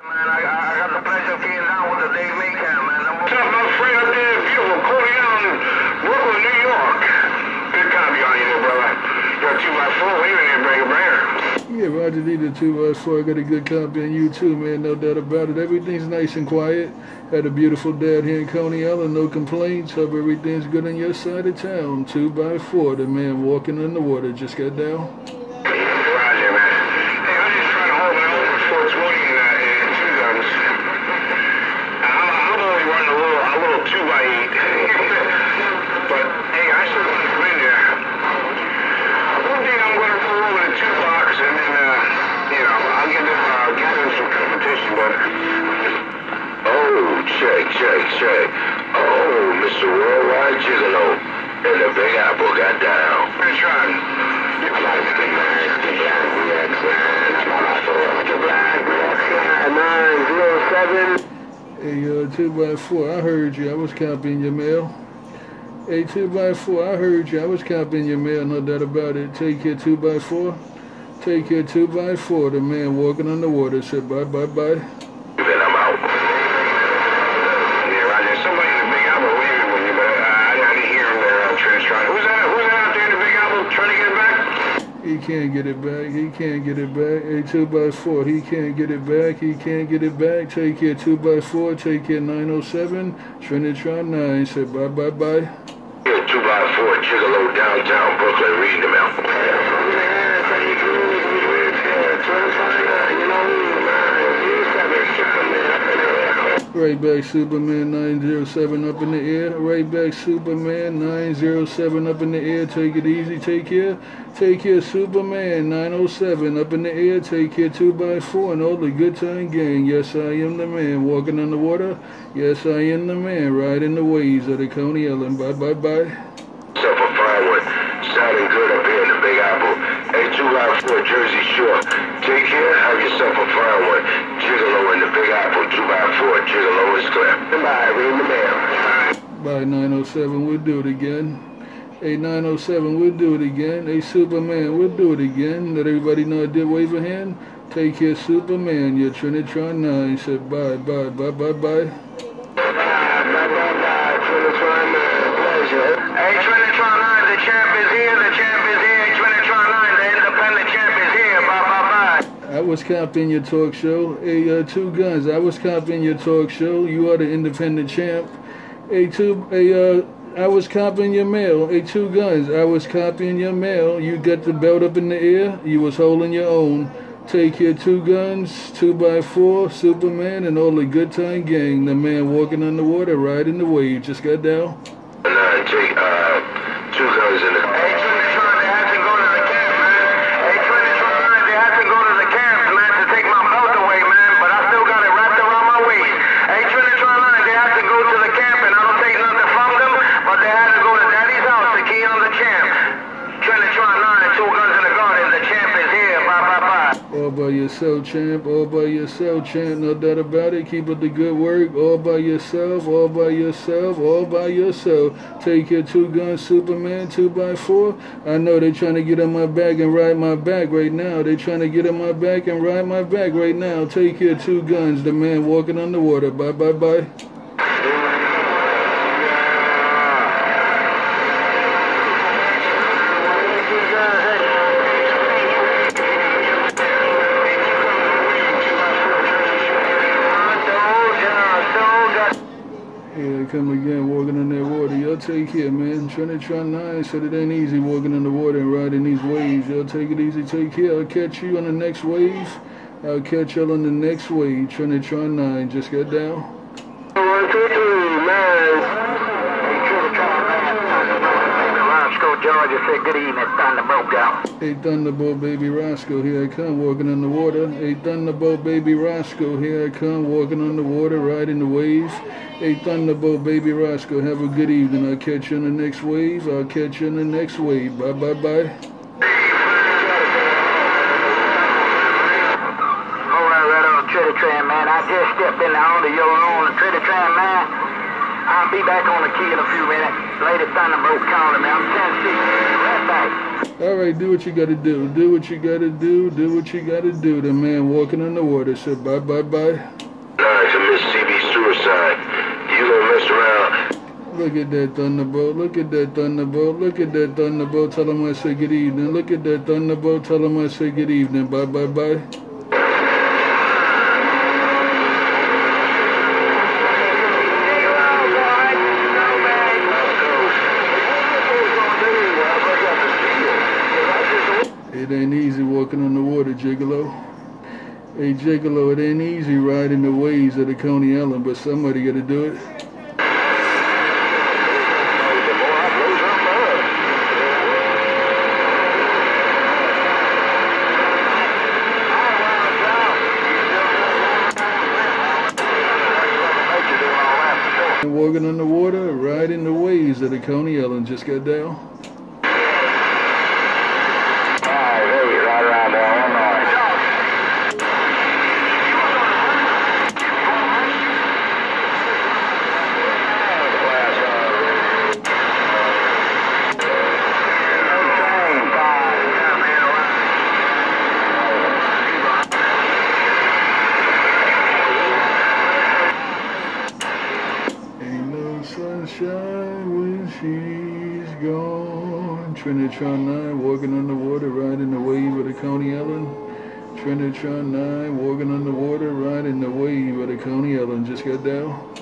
Man, I got the pleasure of getting down with the Dave Maycam, man. What's up, my friend up there in beautiful Coney Island, Brooklyn, New York? Good time you on here, brother. You're 2x4, we in here, break a bear. Yeah, Roger D, the 2x4. I got a good copy on you too, man. No doubt about it. Everything's nice and quiet. Had a beautiful dad here in Coney Island. No complaints. Hope everything's good on your side of town. 2x4. The man walking in the water just got down. Roger, man. Hey, I'm just trying to hold my own for 420 and two guns. I'm only running a little 2x8. But, hey, I still want to come in there. One day I'm going to pull over the 2 blocks and then, I'll get them some competition, but... Oh, check. Oh, Mr. Worldwide Gigolo and the Big Apple got down. Good try. Hey, 2x4, I heard you. I was copying your mail. Hey, 2x4, I heard you. I was copying your mail. No doubt about it. Take care, 2x4. Take care, 2x4. The man walking on the water said bye. Then I'm out. Yeah, Roger. Somebody in the Big Apple waving with you, but I didn't hear him there. Trying. Who's that out there in the Big Apple trying to get it back? He can't get it back. Hey, 2x4, he can't get it back. Take care, 2x4. Take care, 907. Trinitron 9 said bye. Yeah, 2x4 Gigolo downtown Brooklyn, reading them out. Right back, Superman 907 up in the air. Right back, Superman 907 up in the air. Take it easy, take care. Take care, Superman 907 up in the air. Take care, 2x4 and all the good time gang. Yes, I am the man walking on the water. Yes, I am the man riding the waves of the Coney Island. Bye. Yourself a fine one. Sounding good up here in the Big Apple. Hey, 2x4 Jersey Shore. Take care, have yourself a fine one. Gigolo in the Big Apple, 2x4 Gigolo is clear. Goodbye, read the mail. Bye, 907, we'll do it again. Hey, 907, we'll do it again. Hey, Superman, we'll do it again. Let everybody know I did wave a hand. Take care, Superman. Your Trinitron 9 said bye. Bye, Trinitron 9. Pleasure. Hey, Trinitron 9, the champ is here. Trinitron 9, the independent champ is here. Bye. I was copying your talk show. Hey, 2 guns, I was copying your talk show. You are the independent champ. Hey, I was copying your mail. Hey, 2 guns, I was copying your mail. You got the belt up in the air. You was holding your own. Take care, 2 guns, 2x4, Superman, and all the good time gang. The man walking on the water, riding the wave. Just got down. Take 2 guns in the... Hey, Trinitron, they had to go to the camp, man. Hey, Trinitron 9, they had to go to the camp, man, to take my belt away, man. But I still got it wrapped around my waist. Hey, Trinitron 9, they had to go to the camp, and I don't take nothing from them, but they had to go to Daddy's house to key on the champ. Trinitron 9, 2 guns in the garden. The champ is here. Bye. All by yourself, champ. All by yourself, champ. No doubt about it. Keep up the good work. All by yourself. Take your 2 guns, Superman, 2x4. I know they're trying to get on my back and ride my back right now. Take your 2 guns, the man walking on the water. Bye. Here they come again, walking on that water. Y'all take care, man. Trinitron 9 said it ain't easy walking on the water and riding these waves. Y'all take it easy, take care. I'll catch you on the next wave. I'll catch y'all on the next wave. Trinitron 9 just got down. 1, 2, 3, 9. Roscoe, Georgia said good evening, Thunderbolt down. Hey, Thunderbolt, baby Roscoe, here I come, walking on the water. Hey, Thunderbolt, baby Roscoe, here I come, walking on the water, riding the wave. Hey, Thunderbolt, baby Roscoe, have a good evening. I'll catch you on the next wave. Bye. Trinitron, man. I just stepped in the owner of your room, Trinitron, man. I'll be back on the key in a few minutes. Lady Thunderbolt calling me. I'm Tennessee. Right back. All right, do what you gotta do. Do what you gotta do. Do what you gotta do. The man walking on the water said bye, bye, bye. Nah, it's a Mississippi suicide. You gonna mess around. Look at that Thunderbolt. Look at that Thunderbolt. Look at that Thunderbolt. Tell him I say good evening. Look at that Thunderbolt. Tell him I say good evening. Bye, bye, bye. It ain't easy walking on the water, Gigolo. Hey, Gigolo, it ain't easy riding the waves of the Coney Island, but somebody gotta do it. Walking on the water, riding the waves of the Coney Island. Just got down. Sunshine when she's gone. Trinitron 9 walking on the water, riding the wave of the Coney Island. Trinitron 9 walking on the water, riding the wave of the Coney Island. Just got down.